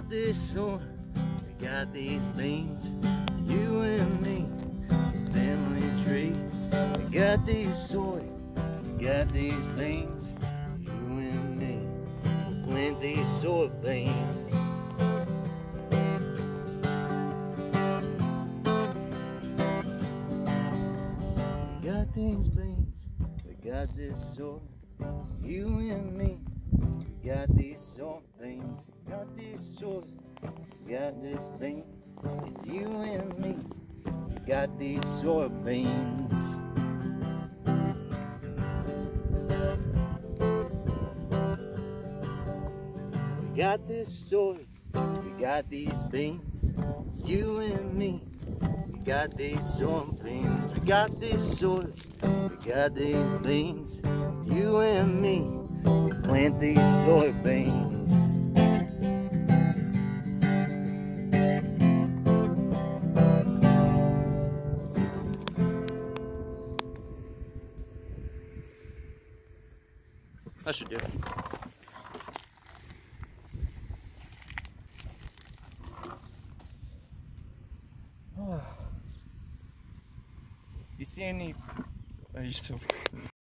got this soil, we got these beans, you and me, the family tree. We got these soil, we got these beans, you and me, plant these soybeans. We got these beans, we got this soil, you and me. We got these soybeans, got this soil, we got this bean. It's you and me. We got these soybeans. We got this soil, we got these beans. It's you and me. We got these soybeans. We got this soil, we got these beans. It's you and me. We plant these soybeans. That should do it. You see any? Are you still?